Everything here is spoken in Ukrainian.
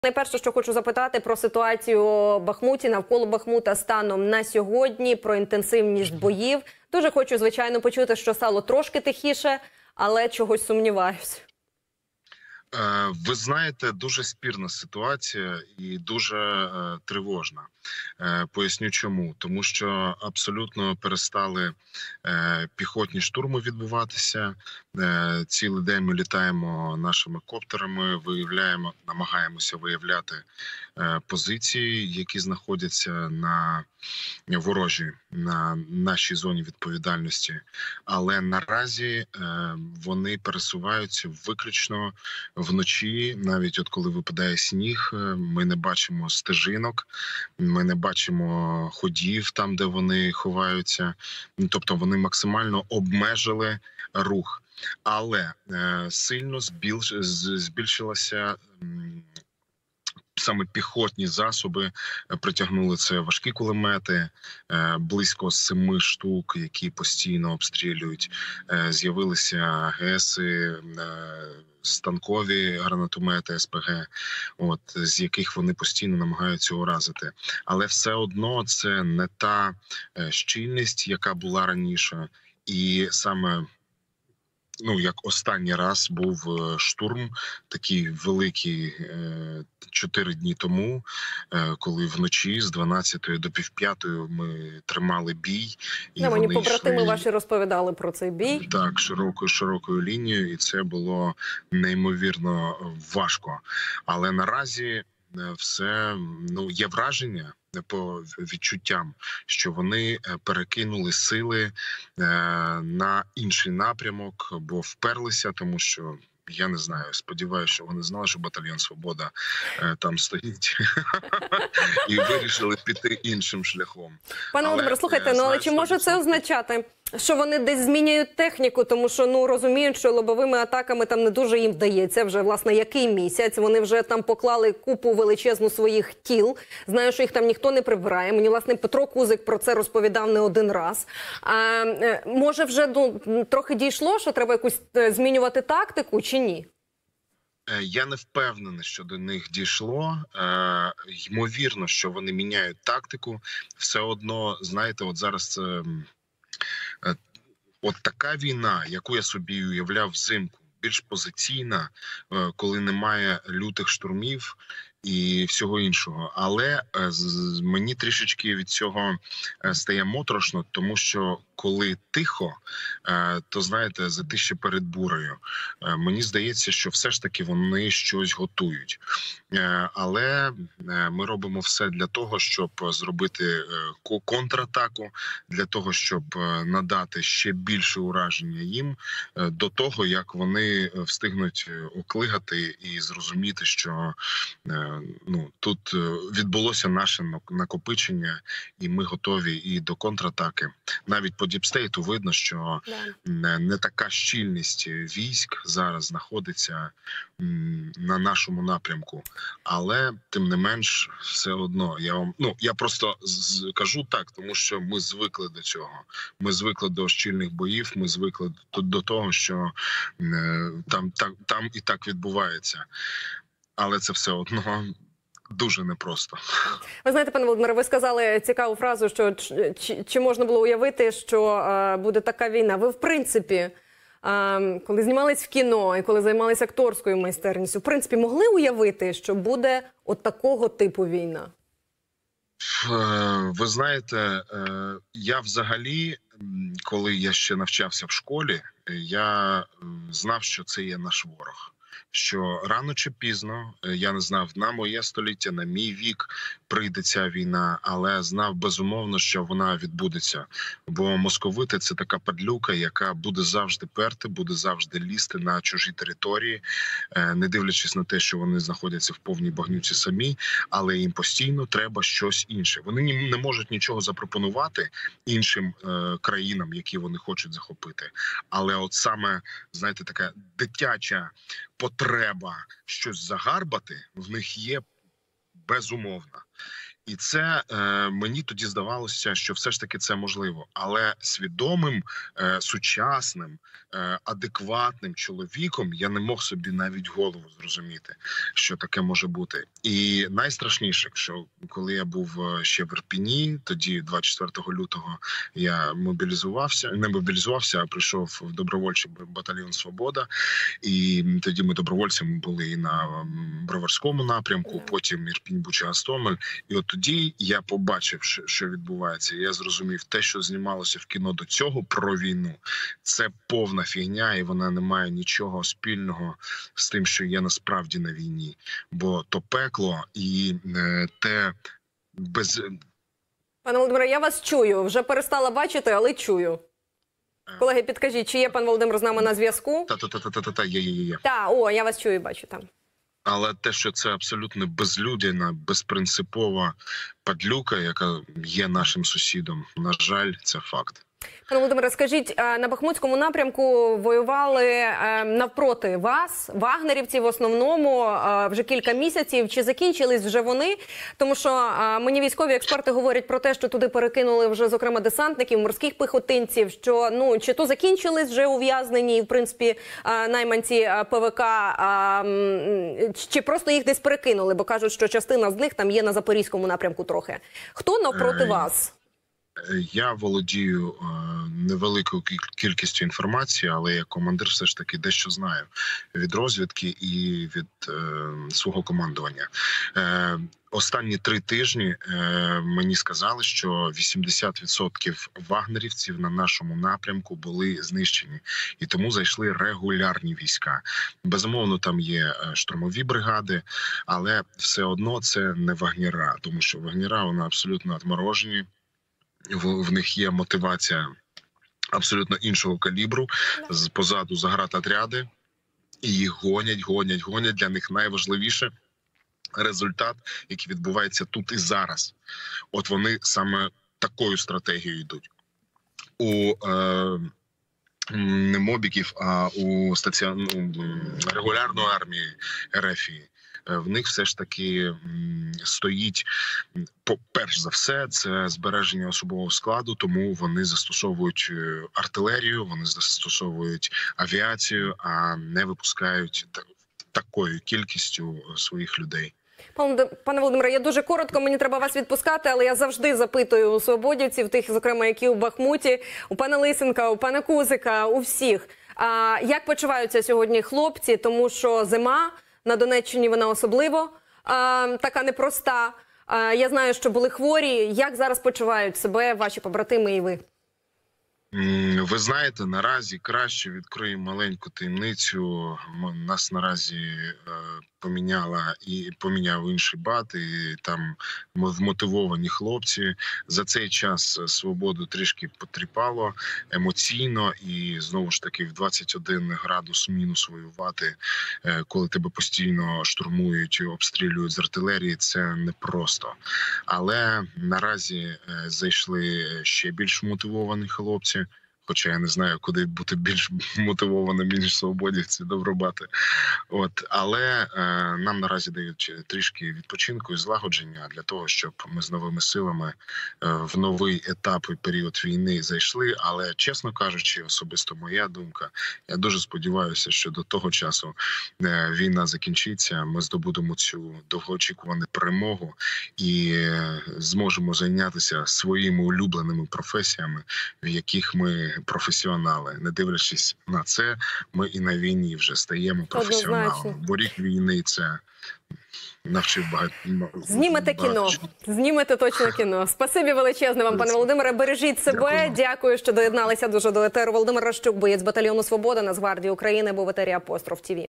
Найперше, що хочу запитати про ситуацію в Бахмуті, навколо Бахмута станом на сьогодні, про інтенсивність боїв. Дуже хочу, звичайно, почути, що стало трошки тихіше, але чогось сумніваюсь. Ви знаєте, дуже спірна ситуація і дуже тривожна. Поясню чому. Тому що абсолютно перестали піхотні штурми відбуватися. Цілий день ми літаємо нашими коптерами, намагаємося виявляти позиції, які знаходяться на ворожі, на нашій зоні відповідальності. Але наразі вони пересуваються виключно вночі. Навіть от коли випадає сніг, ми не бачимо стежинок, ми не бачимо ходів там, де вони ховаються. Тобто вони максимально обмежили рух. Але сильно збільшилася саме піхотні засоби. Притягнули це важкі кулемети, близько 7 штук, які постійно обстрілюють. З'явилися АГСи, станкові гранатомети СПГ, з яких вони постійно намагаються уразити. Але все одно це не та щільність, яка була раніше. І саме як останній раз був штурм, такий великий 4 дні тому, коли вночі з 12 до 5:30 ми тримали бій. І мені побратими ваші розповідали про цей бій. Так, широкою лінією, і це було неймовірно важко. Але наразі все, є враження по відчуттям, що вони перекинули сили на інший напрямок, бо вперлися, тому що, я не знаю, сподіваюся, що вони знали, що батальйон «Свобода» там стоїть, і вирішили піти іншим шляхом. Пане Володимире, слухайте, але чи може це означати, що вони десь змінюють техніку, тому що, розуміють, що лобовими атаками там не дуже їм вдається вже, власне, який місяць. Вони вже там поклали купу величезну своїх тіл. Знаю, що їх там ніхто не прибирає. Мені, власне, Петро Кузик про це розповідав не один раз. Може вже трохи дійшло, що треба якусь змінювати тактику, чи ні? Я не впевнений, що до них дійшло. Ймовірно, що вони міняють тактику. Все одно, знаєте, от зараз це... От така війна, яку я собі уявляв взимку, більш позиційна, коли немає лютих штурмів і всього іншого. Але мені трішечки від цього стає моторошно, тому що коли тихо, то, знаєте, затище перед бурею. Мені здається, що все ж таки вони щось готують. Але ми робимо все для того, щоб зробити контратаку, для того, щоб надати ще більше ураження їм до того, як вони встигнуть оклигати і зрозуміти, що тут відбулося наше накопичення, і ми готові і до контратаки. Навіть по діпстейту видно, що не така щільність військ зараз знаходиться на нашому напрямку. Але, тим не менш, все одно, я просто кажу так, тому що ми звикли до цього. Ми звикли до щільних боїв, ми звикли до того, що там і так відбувається. Але це все одно дуже непросто. Ви знаєте, пане Володимире, ви сказали цікаву фразу, що чи можна було уявити, що буде така війна. Ви, в принципі, коли знімались в кіно і коли займалися акторською майстерністю, в принципі, могли уявити, що буде от такого типу війна? Ви знаєте, я взагалі, коли я ще навчався в школі, я знав, що це є наш ворог. Що рано чи пізно, я не знав, на моє століття, на мій вік прийде ця війна, але знав безумовно, що вона відбудеться. Бо московити – це така падлюка, яка буде завжди перти, буде завжди лізти на чужі території, не дивлячись на те, що вони знаходяться в повній багнюці самі, але їм постійно треба щось інше. Вони не можуть нічого запропонувати іншим країнам, які вони хочуть захопити. Але от саме, знаєте, така дитяча потреба щось загарбати в них є безумовна. І це мені тоді здавалося, що все ж таки це можливо. Але свідомим, сучасним, адекватним чоловіком я не мог собі навіть голову зрозуміти, що таке може бути. І найстрашніше, що коли я був ще в Ірпіні, тоді 24 лютого я не мобілізувався, а прийшов в добровольчий батальйон «Свобода». І тоді ми добровольцями були і на Броварському напрямку, потім Ірпінь, Буча, Гостомель. І от тоді я побачив, що відбувається. Я зрозумів, те, що знімалося в кіно до цього про війну, це повна фігня, і вона не має нічого спільного з тим, що є насправді на війні. Бо то пекло і те без... Пане Володимире, я вас чую. Вже перестала бачити, але чую. Колеги, підкажіть, чи є пан Володимир з нами на зв'язку? Є. Я вас чую і бачу там. Але те, що це абсолютно безлюдяна, безпринципова падлюка, яка є нашим сусідом, на жаль, це факт. Пане Володимире, скажіть, на Бахмутському напрямку воювали навпроти вас, вагнерівці в основному, вже кілька місяців. Чи закінчились вже вони? Тому що мені військові експерти говорять про те, що туди перекинули вже, зокрема, десантників, морських піхотинців, що, чи то закінчились вже ув'язнені, і, в принципі, найманці ПВК, чи просто їх десь перекинули, бо кажуть, що частина з них там є на Запорізькому напрямку трохи. Хто навпроти вас? Я володію невеликою кількістю інформації, але як командир все ж таки дещо знаю від розвідки і від свого командування. Останні 3 тижні мені сказали, що 80% вагнерівців на нашому напрямку були знищені. І тому зайшли регулярні війська. Безумовно, там є штурмові бригади, але все одно це не вагнера, тому що вагнера, вони абсолютно відморожені. В них є мотивація абсолютно іншого калібру, позаду заградотряди, і їх гонять. Для них найважливіше результат, який відбувається тут і зараз. От вони саме такою стратегією йдуть. У не мобіків, а у регулярної армії РФ. В них все ж таки стоїть, перш за все, це збереження особового складу, тому вони застосовують артилерію, вони застосовують авіацію, а не випускають такою кількістю своїх людей. Пане Володимире, я дуже коротко, мені треба вас відпускати, але я завжди запитую у свободівців, тих, зокрема, які у Бахмуті, у пана Лисенка, у пана Кузика, у всіх. Як почуваються сьогодні хлопці, тому що зима, на Донеччині вона особливо така непроста. Я знаю, що були хворі. Як зараз почувають себе ваші побратими і ви? Ви знаєте, наразі краще відкрию маленьку таємницю. Нас наразі поміняв інший бат, і там вмотивовані хлопці. За цей час свободу трішки потріпало емоційно, і знову ж таки в 21 градус мінус воювати, коли тебе постійно штурмують, обстрілюють з артилерії, це непросто. Але наразі зайшли ще більш мотивовані хлопці. Хоча я не знаю, куди бути більш мотивованим, ніж свободівці, добробати. Але нам наразі дають трішки відпочинку і злагодження для того, щоб ми з новими силами в новий етап і період війни зайшли. Але, чесно кажучи, особисто моя думка, я дуже сподіваюся, що до того часу війна закінчиться, ми здобудемо цю довгоочікувану перемогу і зможемо зайнятися своїми улюбленими професіями, в яких ми професіонали. Не дивлячись на це, ми і на війні вже стаємо професіоналами. Бо рік війни це навчив багато. Знімете кіно. Знімете точно кіно. Спасибі величезне вам, пане Володимире. Бережіть себе. Дякую, що доєдналися дуже до етеру. Володимир Рощук, боєць батальйону «Свобода», Нацгвардії України, був в етері Апостроф ТВ.